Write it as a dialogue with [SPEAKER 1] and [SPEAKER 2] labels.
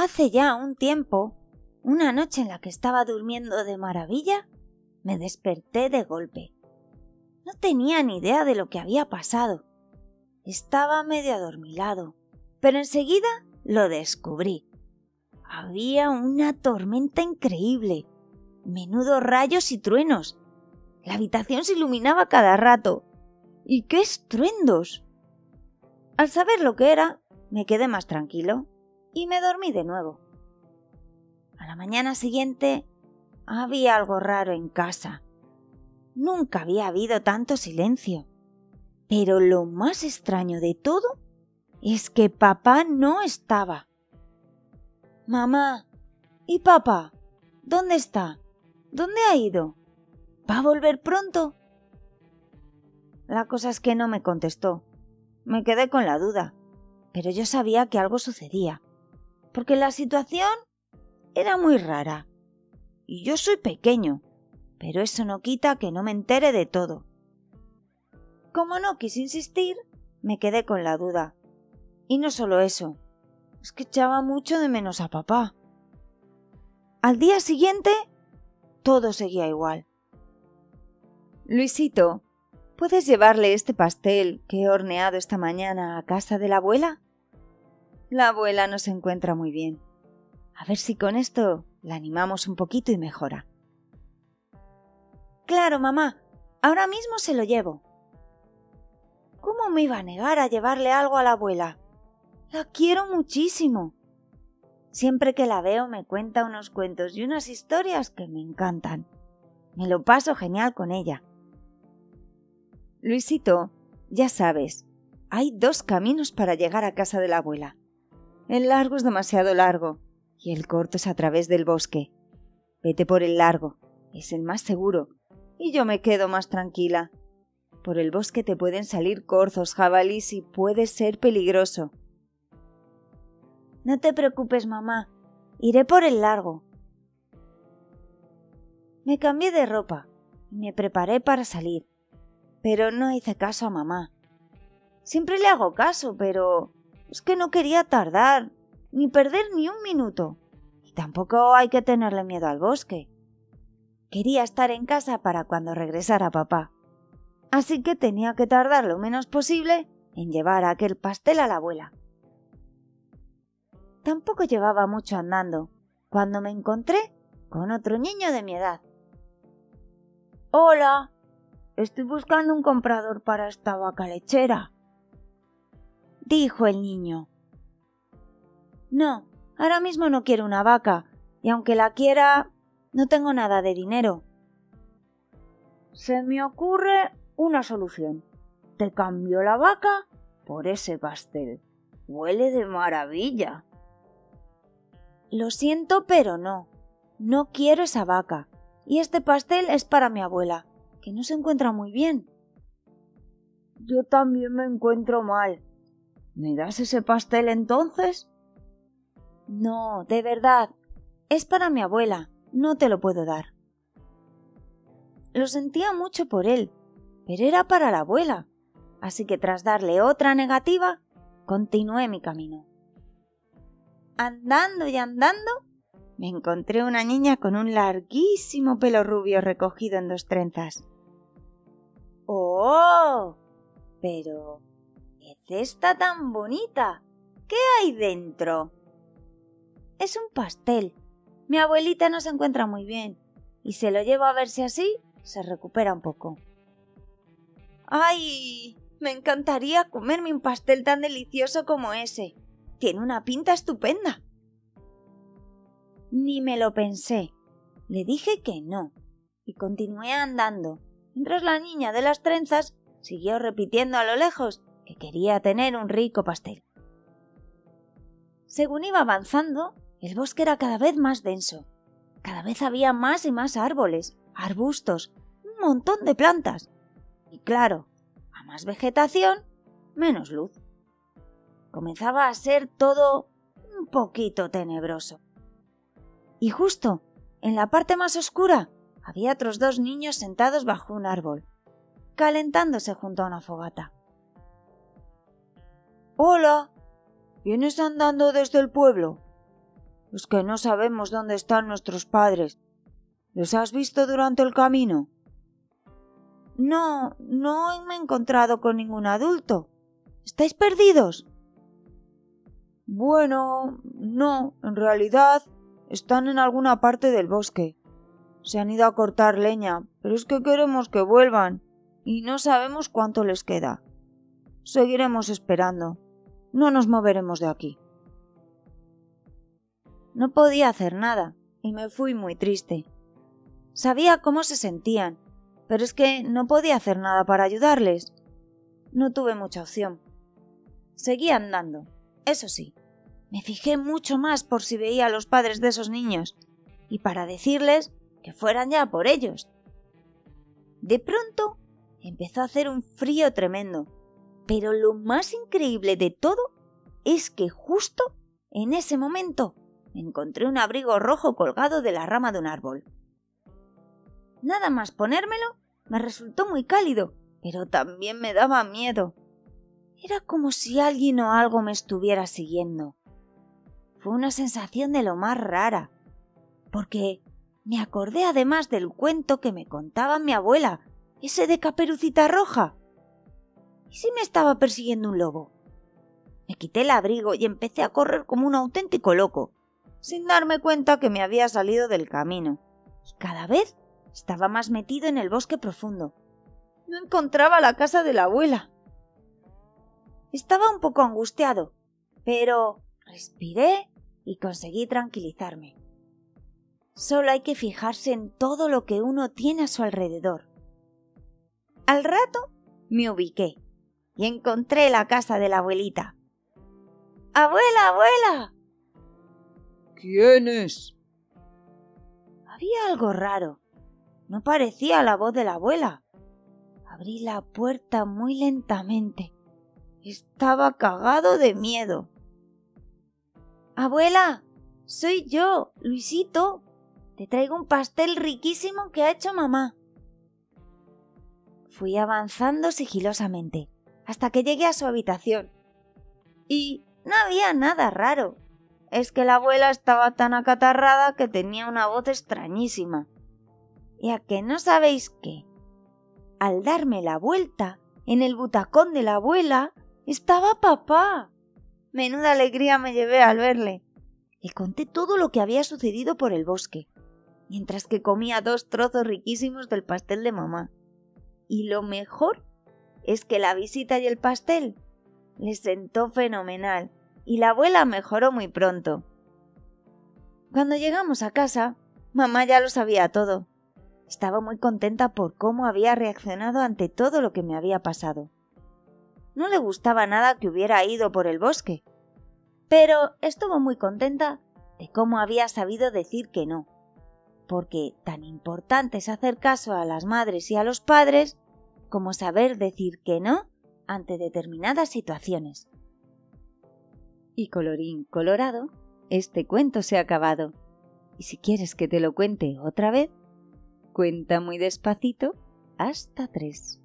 [SPEAKER 1] Hace ya un tiempo, una noche en la que estaba durmiendo de maravilla, me desperté de golpe. No tenía ni idea de lo que había pasado. Estaba medio adormilado, pero enseguida lo descubrí. Había una tormenta increíble, menudos rayos y truenos. La habitación se iluminaba cada rato. ¡Y qué estruendos! Al saber lo que era, me quedé más tranquilo y me dormí de nuevo. A la mañana siguiente había algo raro en casa. Nunca había habido tanto silencio. Pero lo más extraño de todo es que papá no estaba. Mamá, ¿y papá? ¿Dónde está? ¿Dónde ha ido? ¿Va a volver pronto? La cosa es que no me contestó. Me quedé con la duda, pero yo sabía que algo sucedía, porque la situación era muy rara. Y yo soy pequeño, pero eso no quita que no me entere de todo. Como no quise insistir, me quedé con la duda. Y no solo eso, es que echaba mucho de menos a papá. Al día siguiente, todo seguía igual. Luisito, ¿puedes llevarle este pastel que he horneado esta mañana a casa de la abuela? La abuela no se encuentra muy bien. A ver si con esto la animamos un poquito y mejora. Claro, mamá, ahora mismo se lo llevo. ¿Cómo me iba a negar a llevarle algo a la abuela? La quiero muchísimo. Siempre que la veo me cuenta unos cuentos y unas historias que me encantan. Me lo paso genial con ella. Luisito, ya sabes, hay 2 caminos para llegar a casa de la abuela. El largo es demasiado largo y el corto es a través del bosque. Vete por el largo, es el más seguro, y yo me quedo más tranquila. Por el bosque te pueden salir corzos, jabalís y puede ser peligroso. No te preocupes, mamá, iré por el largo. Me cambié de ropa y me preparé para salir, pero no hice caso a mamá. Siempre le hago caso, pero es que no quería tardar, ni perder ni un minuto. Y tampoco hay que tenerle miedo al bosque. Quería estar en casa para cuando regresara papá. Así que tenía que tardar lo menos posible en llevar aquel pastel a la abuela. Tampoco llevaba mucho andando cuando me encontré con otro niño de mi edad. «Hola, estoy buscando un comprador para esta vaca lechera», dijo el niño. «No, ahora mismo no quiero una vaca, y aunque la quiera, no tengo nada de dinero». «Se me ocurre una solución. Te cambio la vaca por ese pastel. Huele de maravilla». «Lo siento, pero no. No quiero esa vaca. Y este pastel es para mi abuela, que no se encuentra muy bien». «Yo también me encuentro mal. ¿Me das ese pastel entonces?» «No, de verdad. Es para mi abuela. No te lo puedo dar». Lo sentía mucho por él, pero era para la abuela. Así que tras darle otra negativa, continué mi camino. Andando y andando, me encontré una niña con un larguísimo pelo rubio recogido en 2 trenzas. ¡Oh! Pero ¿qué cesta tan bonita? ¿Qué hay dentro? Es un pastel. Mi abuelita no se encuentra muy bien y se lo llevo a ver si así se recupera un poco. ¡Ay! Me encantaría comerme un pastel tan delicioso como ese. Tiene una pinta estupenda. Ni me lo pensé. Le dije que no y continué andando, mientras la niña de las trenzas siguió repitiendo a lo lejos que quería tener un rico pastel. Según iba avanzando, el bosque era cada vez más denso. Cada vez había más y más árboles, arbustos, un montón de plantas. Y claro, a más vegetación, menos luz. Comenzaba a ser todo un poquito tenebroso. Y justo en la parte más oscura había otros 2 niños sentados bajo un árbol, calentándose junto a una fogata. «Hola, ¿vienes andando desde el pueblo?» Es que no sabemos dónde están nuestros padres. ¿Les has visto durante el camino? No me he encontrado con ningún adulto. ¿Estáis perdidos? Bueno, no, en realidad están en alguna parte del bosque. Se han ido a cortar leña, pero es que queremos que vuelvan y no sabemos cuánto les queda. Seguiremos esperando. No nos moveremos de aquí. No podía hacer nada y me fui muy triste. Sabía cómo se sentían, pero es que no podía hacer nada para ayudarles. No tuve mucha opción. Seguí andando, eso sí. Me fijé mucho más por si veía a los padres de esos niños y para decirles que fueran ya por ellos. De pronto empezó a hacer un frío tremendo, pero lo más increíble de todo es que justo en ese momento me encontré un abrigo rojo colgado de la rama de un árbol. Nada más ponérmelo me resultó muy cálido, pero también me daba miedo. Era como si alguien o algo me estuviera siguiendo. Fue una sensación de lo más rara, porque me acordé además del cuento que me contaba mi abuela, ese de Caperucita Roja. ¿Y si me estaba persiguiendo un lobo? Me quité el abrigo y empecé a correr como un auténtico loco, sin darme cuenta que me había salido del camino. Y cada vez estaba más metido en el bosque profundo. No encontraba la casa de la abuela. Estaba un poco angustiado, pero respiré y conseguí tranquilizarme. Solo hay que fijarse en todo lo que uno tiene a su alrededor. Al rato me ubiqué y encontré la casa de la abuelita. ¡Abuela, abuela!
[SPEAKER 2] ¿Quién es?
[SPEAKER 1] Había algo raro. No parecía la voz de la abuela. Abrí la puerta muy lentamente. Estaba cagado de miedo. ¡Abuela! Soy yo, Luisito. Te traigo un pastel riquísimo que ha hecho mamá. Fui avanzando sigilosamente hasta que llegué a su habitación. Y no había nada raro. Es que la abuela estaba tan acatarrada que tenía una voz extrañísima. ¿Y a que no sabéis qué? Al darme la vuelta, en el butacón de la abuela estaba papá. Menuda alegría me llevé al verle. Le conté todo lo que había sucedido por el bosque, mientras que comía 2 trozos riquísimos del pastel de mamá. Y lo mejor es que la visita y el pastel les sentó fenomenal y la abuela mejoró muy pronto. Cuando llegamos a casa, mamá ya lo sabía todo. Estaba muy contenta por cómo había reaccionado ante todo lo que me había pasado. No le gustaba nada que hubiera ido por el bosque, pero estuvo muy contenta de cómo había sabido decir que no, porque tan importante es hacer caso a las madres y a los padres como saber decir que no ante determinadas situaciones. Y colorín colorado, este cuento se ha acabado. Y si quieres que te lo cuente otra vez, cuenta muy despacito hasta 3.